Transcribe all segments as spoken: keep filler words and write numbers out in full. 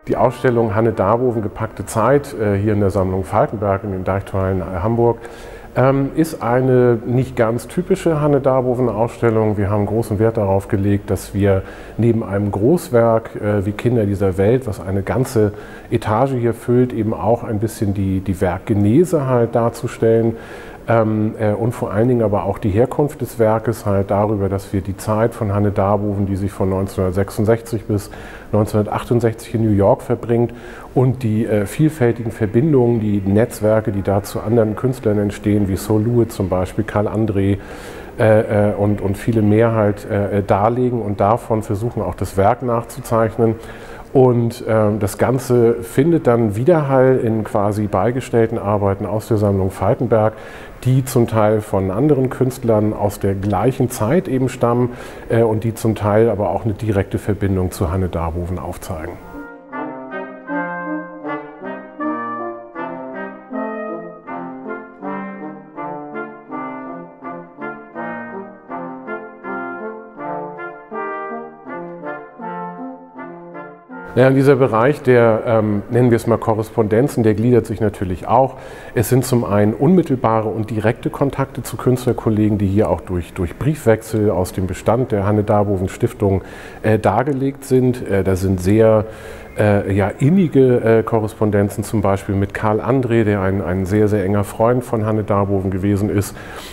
Die Ausstellung Hanne Darboven, gepackte Zeit, hier in der Sammlung Falkenberg in den Deichtorhallen Hamburg, ist eine nicht ganz typische Hanne Darboven-Ausstellung. Wir haben großen Wert darauf gelegt, dass wir neben einem Großwerk wie Kinder dieser Welt, was eine ganze Etage hier füllt, eben auch ein bisschen die, die Werkgenese halt darzustellen. Ähm, äh, und vor allen Dingen aber auch die Herkunft des Werkes halt darüber, dass wir die Zeit von Hanne Darboven, die sich von neunzehnhundertsechsundsechzig bis neunzehnhundertachtundsechzig in New York verbringt, und die äh, vielfältigen Verbindungen, die Netzwerke, die da zu anderen Künstlern entstehen, wie Sol LeWitt zum Beispiel, Carl André äh, äh, und, und viele mehr halt äh, darlegen und davon versuchen auch das Werk nachzuzeichnen. Und äh, das Ganze findet dann Widerhall in quasi beigestellten Arbeiten aus der Sammlung Falkenberg, die zum Teil von anderen Künstlern aus der gleichen Zeit eben stammen äh, und die zum Teil aber auch eine direkte Verbindung zu Hanne Darboven aufzeigen. Ja, dieser Bereich der, ähm, nennen wir es mal Korrespondenzen, der gliedert sich natürlich auch. Es sind zum einen unmittelbare und direkte Kontakte zu Künstlerkollegen, die hier auch durch, durch Briefwechsel aus dem Bestand der Hanne Darboven Stiftung äh, dargelegt sind. Äh, da sind sehr äh, ja, innige äh, Korrespondenzen, zum Beispiel mit Carl André, der ein, ein sehr, sehr enger Freund von Hanne Darboven gewesen ist.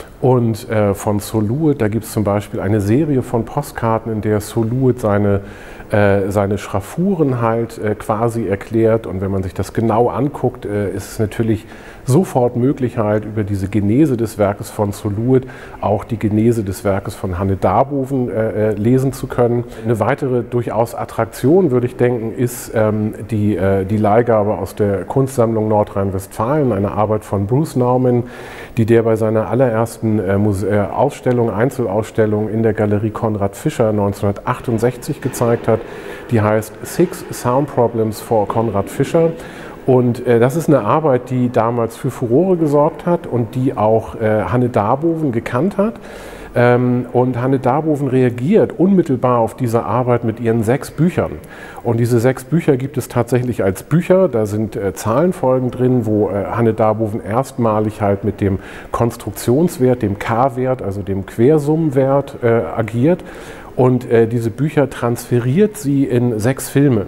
Und äh, von Sol LeWitt, da gibt es zum Beispiel eine Serie von Postkarten, in der Sol LeWitt seine, äh, seine Schraffuren halt äh, quasi erklärt. Und wenn man sich das genau anguckt, äh, ist es natürlich sofort möglich, halt über diese Genese des Werkes von Sol LeWitt auch die Genese des Werkes von Hanne Darboven äh, lesen zu können. Eine weitere durchaus Attraktion, würde ich denken, ist ähm, die, äh, die Leihgabe aus der Kunstsammlung Nordrhein-Westfalen, eine Arbeit von Bruce Nauman, die der bei seiner allerersten Ausstellung, Einzelausstellung in der Galerie Konrad Fischer neunzehnhundertachtundsechzig gezeigt hat. Die heißt Six Sound Problems for Konrad Fischer. Und äh, das ist eine Arbeit, die damals für Furore gesorgt hat und die auch äh, Hanne Darboven gekannt hat. Ähm, und Hanne Darboven reagiert unmittelbar auf diese Arbeit mit ihren sechs Büchern. Und diese sechs Bücher gibt es tatsächlich als Bücher. Da sind äh, Zahlenfolgen drin, wo äh, Hanne Darboven erstmalig halt mit dem Konstruktionswert, dem K-Wert, also dem Quersummenwert äh, agiert. Und äh, diese Bücher transferiert sie in sechs Filme.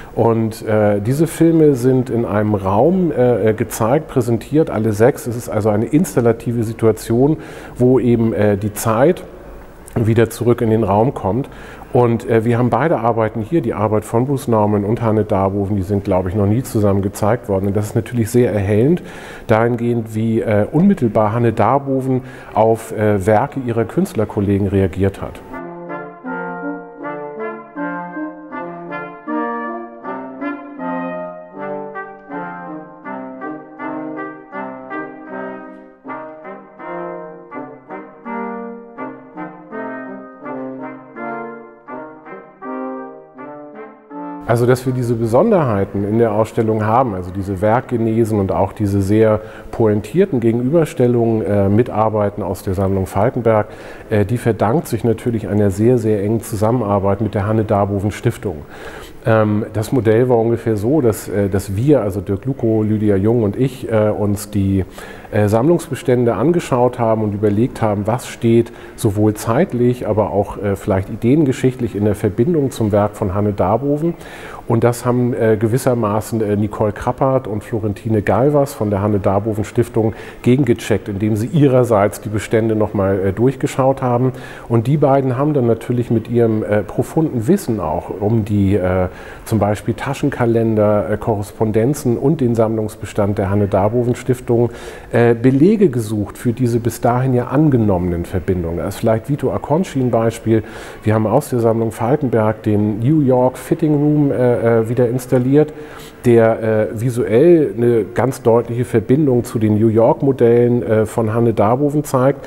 Und äh, diese Filme sind in einem Raum äh, gezeigt, präsentiert, alle sechs. Es ist also eine installative Situation, wo eben äh, die Zeit wieder zurück in den Raum kommt. Und äh, wir haben beide Arbeiten hier, die Arbeit von Bruce Nauman und Hanne Darboven, die sind, glaube ich, noch nie zusammen gezeigt worden. Und das ist natürlich sehr erhellend, dahingehend, wie äh, unmittelbar Hanne Darboven auf äh, Werke ihrer Künstlerkollegen reagiert hat. Also, dass wir diese Besonderheiten in der Ausstellung haben, also diese Werkgenesen und auch diese sehr pointierten Gegenüberstellungen, äh, Mitarbeiten aus der Sammlung Falkenberg, äh, die verdankt sich natürlich einer sehr, sehr engen Zusammenarbeit mit der Hanne Darboven Stiftung. Ähm, das Modell war ungefähr so, dass, äh, dass wir, also Dirk Lukow, Lydia Jung und ich, äh, uns die äh, Sammlungsbestände angeschaut haben und überlegt haben, was steht sowohl zeitlich, aber auch äh, vielleicht ideengeschichtlich in der Verbindung zum Werk von Hanne Darboven. Und das haben äh, gewissermaßen äh, Nicole Krappert und Florentine Galvas von der Hanne Darboven Stiftung gegengecheckt, indem sie ihrerseits die Bestände nochmal äh, durchgeschaut haben. Und die beiden haben dann natürlich mit ihrem äh, profunden Wissen auch um die äh, zum Beispiel Taschenkalender, äh, Korrespondenzen und den Sammlungsbestand der Hanne Darboven Stiftung äh, Belege gesucht für diese bis dahin ja angenommenen Verbindungen. Da ist vielleicht Vito Acconci ein Beispiel. Wir haben aus der Sammlung Falkenberg den New York Fitting Room äh, wieder installiert, der äh, visuell eine ganz deutliche Verbindung zu den New York Modellen äh, von Hanne Darboven zeigt.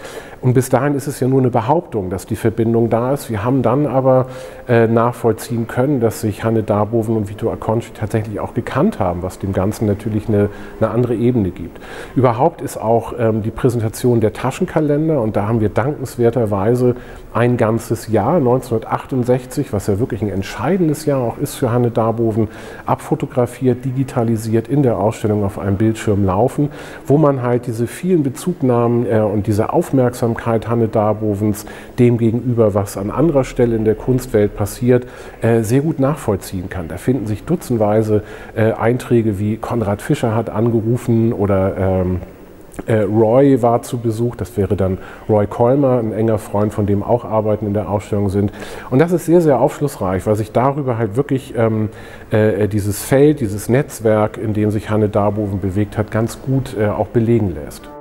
Und bis dahin ist es ja nur eine Behauptung, dass die Verbindung da ist. Wir haben dann aber äh, nachvollziehen können, dass sich Hanne Darboven und Vito Acconci tatsächlich auch gekannt haben, was dem Ganzen natürlich eine, eine andere Ebene gibt. Überhaupt ist auch ähm, die Präsentation der Taschenkalender, und da haben wir dankenswerterweise ein ganzes Jahr, neunzehnhundertachtundsechzig, was ja wirklich ein entscheidendes Jahr auch ist für Hanne Darboven, abfotografiert, digitalisiert, in der Ausstellung auf einem Bildschirm laufen, wo man halt diese vielen Bezugnahmen äh, und diese Aufmerksamkeit Hanne Darbovens dem gegenüber, was an anderer Stelle in der Kunstwelt passiert, äh, sehr gut nachvollziehen kann. Da finden sich dutzendweise äh, Einträge wie Konrad Fischer hat angerufen oder ähm, Äh, Roy war zu Besuch, das wäre dann Roy Kolmer, ein enger Freund, von dem auch Arbeiten in der Ausstellung sind. Und das ist sehr, sehr aufschlussreich, weil sich darüber halt wirklich ähm, äh, dieses Feld, dieses Netzwerk, in dem sich Hanne Darboven bewegt hat, ganz gut äh, auch belegen lässt.